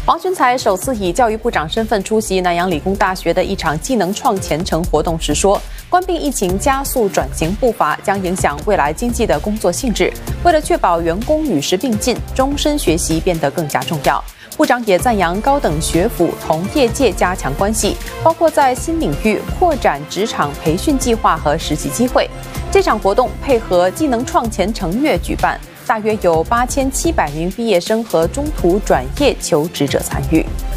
王群才首次以教育部长身份出席南洋理工大学的一场技能创前程活动时说，冠病疫情加速转型步伐，将影响未来经济的工作性质。为了确保员工与时并进，终身学习变得更加重要。部长也赞扬高等学府同业界加强关系，包括在新领域扩展职场培训计划和实习机会。这场活动配合技能创前程月举办，大约有8700名毕业生和中途转业求职者参与。